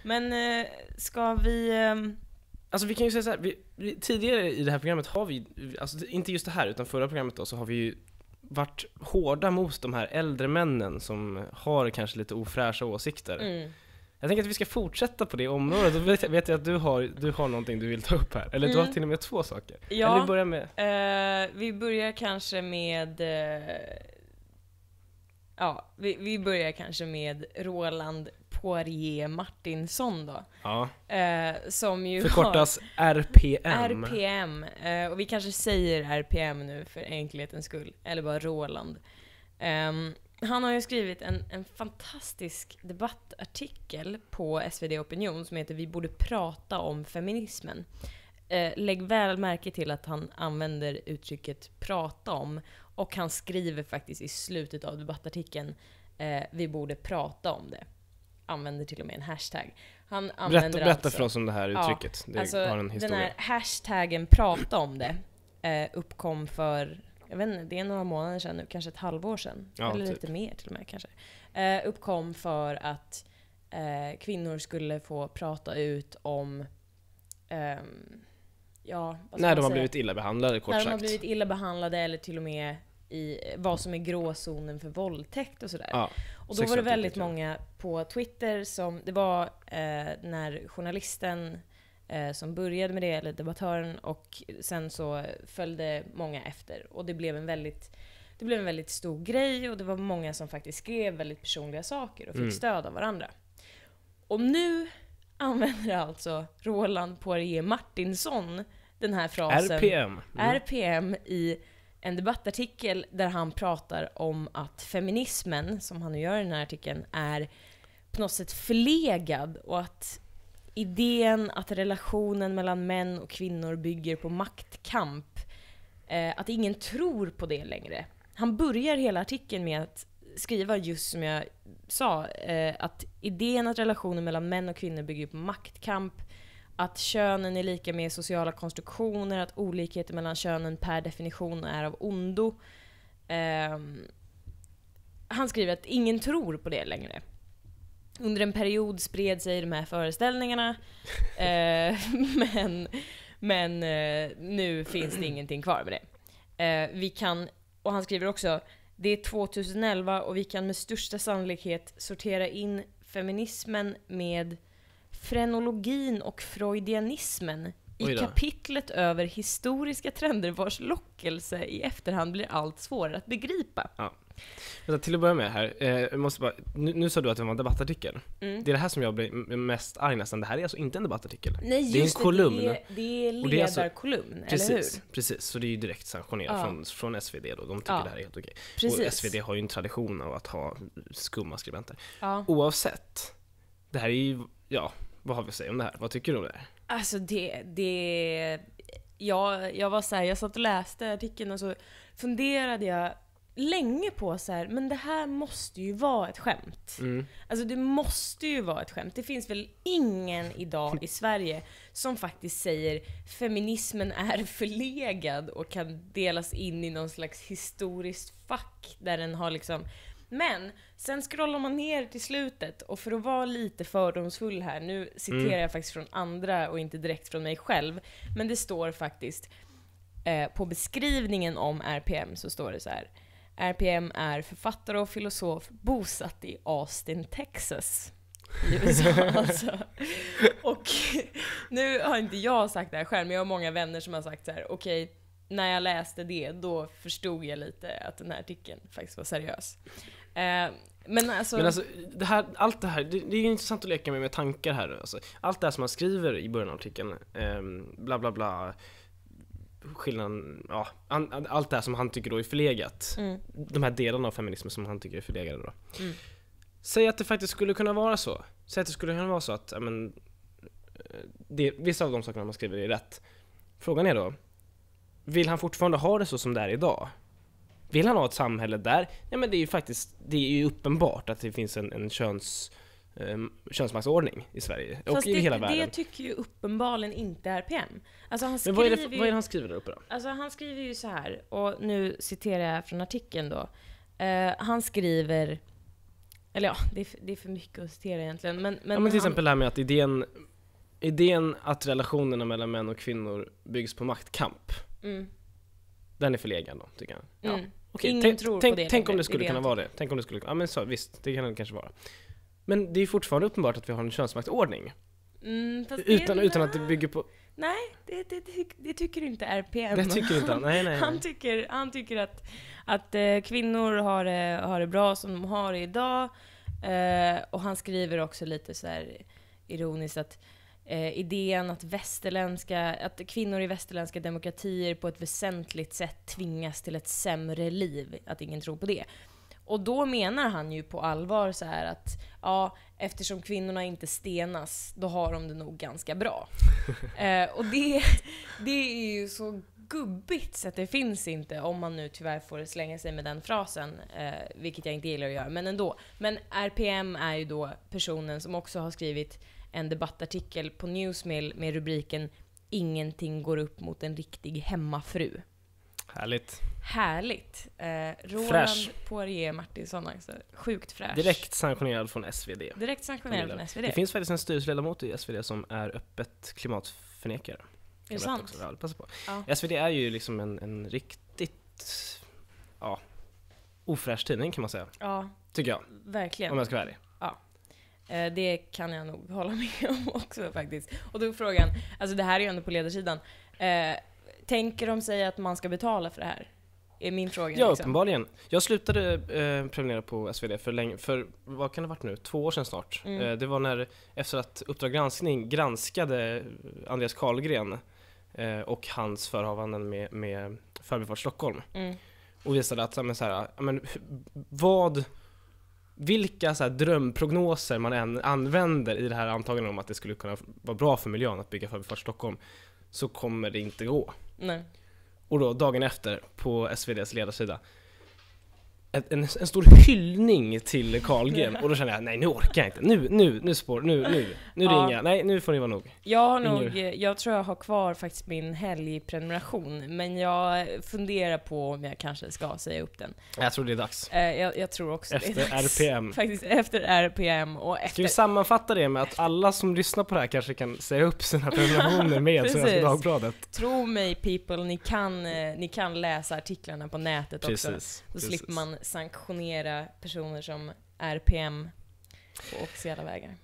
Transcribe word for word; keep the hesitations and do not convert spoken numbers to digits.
Men eh, ska vi... Eh... Alltså vi kan ju säga så här, vi, vi, tidigare i det här programmet har vi, alltså inte just det här utan förra programmet då, så har vi ju varit hårda mot de här äldre männen som har kanske lite ofräscha åsikter. Mm. Jag tänker att vi ska fortsätta på det området. Då vet jag, vet jag att du har, du har någonting du vill ta upp här. Eller mm. du har till och med två saker. Ja, Eller vi börjar med... Eh, vi börjar kanske med... Eh, ja, vi, vi börjar kanske med Roland Poirier Martinsson då. Ja. Eh, som ju förkortas har R P M. R P M. Eh, och vi kanske säger R P M nu för enkelhetens skull. Eller bara Roland. Um, han har ju skrivit en, en fantastisk debattartikel på S V D Opinion som heter Vi borde prata om feminismen. Eh, lägg väl märke till att han använder uttrycket prata om, och han skriver faktiskt i slutet av debattartikeln eh, vi borde prata om det. Använder till och med en hashtag. Han använder berätta, berätta alltså, för oss om det här uttrycket. Ja, det alltså, har en historia. Den här hashtaggen prata om det eh, uppkom för, jag vet inte, det är några månader sedan nu, kanske ett halvår sedan. Ja, eller typ. Lite mer till och med kanske. Eh, uppkom för att eh, kvinnor skulle få prata ut om eh, ja, vad ska när de man har säga? blivit illa behandlade, kort när sagt. de har blivit illa behandlade, eller till och med i vad som är gråzonen för våldtäkt och sådär. Ja, och då var det väldigt många på Twitter som, det var eh, när journalisten eh, som började med det, eller debattören, och sen så följde många efter. Och det blev en väldigt, det blev en väldigt stor grej, och det var många som faktiskt skrev väldigt personliga saker och fick mm. stöd av varandra. Och nu använder alltså Roland Poirier Martinsson den här frasen R P M. Mm. R P M i en debattartikel där han pratar om att feminismen, som han nu gör i den här artikeln, är på något sätt förlegad, och att idén att relationen mellan män och kvinnor bygger på maktkamp, eh, att ingen tror på det längre. Han börjar hela artikeln med att skriva just som jag sa, eh, att idén att relationen mellan män och kvinnor bygger på maktkamp, att könen är lika med sociala konstruktioner, att olikheter mellan könen per definition är av ondo. Eh, han skriver att ingen tror på det längre. Under en period spred sig de här föreställningarna, eh, men, men eh, nu finns det ingenting kvar med det. Eh, vi kan, och han skriver också, det är tjugoelva och vi kan med största sannolikhet sortera in feminismen med frenologin och freudianismen i kapitlet över historiska trender vars lockelse i efterhand blir allt svårare att begripa. Ja. Till att börja med här, eh, jag måste bara, nu, nu sa du att det var en debattartikel. Mm. Det är det här som jag blir mest arg nästan. Det här är alltså inte en debattartikel. Nej, det är en kolumn. Det är, det är ledarkolumn, eller precis, hur? Precis, så det är ju direkt sanktionerat ja. från, från S V D då. De tycker ja. det här är helt okej. Precis. Och S V D har ju en tradition av att ha skumma skribenter. Ja. Oavsett, det här är ju, ja, vad har vi att säga om det här? Vad tycker du om det här? Alltså det, det jag, jag var så här, jag satt och läste artikeln och så funderade jag länge på så här, men det här måste ju vara ett skämt. Mm. Alltså det måste ju vara ett skämt. Det finns väl ingen idag i Sverige som faktiskt säger feminismen är förlegad och kan delas in i någon slags historiskt fack där den har liksom. Men sen scrollar man ner till slutet, och för att vara lite fördomsfull här, nu citerar mm. jag faktiskt från andra och inte direkt från mig själv, men det står faktiskt eh, på beskrivningen om R P M så står det så här: R P M är författare och filosof bosatt i Austin, Texas i U S A alltså. Och nu har inte jag sagt det här själv, men jag har många vänner som har sagt så här: okej, okay, när jag läste det, då förstod jag lite att den här artikeln faktiskt var seriös. Eh, men alltså, men alltså det här, allt det här, det, det är ju intressant att leka med med tankar här. Alltså, allt det här som man skriver i början av artikeln, eh, bla bla bla, skillnaden, ja, an, allt det här som han tycker då är förlegat. Mm. De här delarna av feminismen som han tycker är förlegade då. Mm. Säg att det faktiskt skulle kunna vara så. Säg att det skulle kunna vara så att, ja, men, det, vissa av de sakerna man skriver är rätt. Frågan är då, vill han fortfarande ha det så som det är idag? Vill han ha ett samhälle där? Ja, men det är ju faktiskt, det är ju uppenbart att det finns en, en köns, eh, könsmaktsordning i Sverige. Fast och i det, hela världen. Det tycker ju uppenbarligen inte R P M. Alltså han men vad är, det, vad är det han skriver där uppe då? Alltså han skriver ju så här, och nu citerar jag från artikeln då. Uh, han skriver Eller ja, det är, det är för mycket att citera egentligen. Men, men, ja, men till han, exempel det här med att idén, idén att relationerna mellan män och kvinnor byggs på maktkamp. Mm. Den är förlegad då, tycker jag. Ja. Mm. Okej, Ingen tänk, tror tänk, på det tänk om längre. det skulle Det är kunna det vara det. Tänk om det skulle, ja men så, visst, det kan det kanske vara. Men det är fortfarande uppenbart att vi har en könsmaktsordning. Mm, fast Utan, det, utan att det bygger på... Nej, det, det, det, det tycker inte R P M. Det tycker inte han. Nej, nej, nej. Han tycker, han tycker att, att eh, kvinnor har det, har det bra som de har det idag. Eh, och han skriver också lite så här ironiskt att eh, idén att västerländska, att kvinnor i västerländska demokratier på ett väsentligt sätt tvingas till ett sämre liv, att ingen tror på det. Och då menar han ju på allvar så här att ja, eftersom kvinnorna inte stenas, då har de det nog ganska bra. eh, och det, det är ju så gubbigt så att det finns inte, om man nu tyvärr får slänga sig med den frasen, eh, vilket jag inte gillar att göra, men ändå. Men R P M är ju då personen som också har skrivit en debattartikel på Newsmill med rubriken "Ingenting går upp mot en riktig hemmafru". Härligt. Härligt. Eh, Roland Fräsch. Poirier Martinsson också. Sjukt fräsch. Direkt sanktionerad från S V D. Direkt sanktionerad från S V D. Det finns faktiskt en styrelseledamot i S V D som är öppet klimatförnekare. Är det sant? Också. Ja, passa på. Ja. S V D är ju liksom en, en riktigt ja, ofräsch tidning kan man säga. Ja, tycker jag. verkligen. Om jag ska vara ärlig. Ja. Eh, det kan jag nog hålla med om också faktiskt. Och då är frågan, alltså det här är ju ändå på ledarsidan. Eh, tänker de sig att man ska betala för det här? Är min fråga. Ja, liksom. uppenbarligen. Jag slutade eh, prenumerera på S V D för länge, för vad kan det ha varit nu? Två år sedan snart. Mm. Eh, det var när, efter att Uppdrag granskning granskade Andreas Karlgren eh, och hans förhavanden med, med Förbifart Stockholm. Mm. Och visade att, men, så här, men, vad, vilka så här, drömprognoser man än använder i det här antagandet om att det skulle kunna vara bra för miljön att bygga Förbifart Stockholm, så kommer det inte gå. Nej. Och då dagen efter på S V D:s ledarsida en, en, en stor hyllning till Karlgren. Och då känner jag, nej nu orkar jag inte. Nu, nu, nu spår, nu, nu, nu Ja. ringer jag. Nej, nu får ni vara nog. Jag har nog, Inger. jag tror jag har kvar faktiskt min helgprenumeration, men jag funderar på om jag kanske ska säga upp den. Jag tror det är dags. Eh, jag, jag tror också Efter det är dags. R P M. Faktiskt efter R P M och Ska efter... vi sammanfatta det med att alla som lyssnar på det här kanske kan säga upp sina prenumerationer med Precis. Svenska Dagbladet? Tro mig people, ni kan, eh, ni kan läsa artiklarna på nätet Precis. också. Då Precis. slipper man sanktionera personer som R P M på officiella vägar.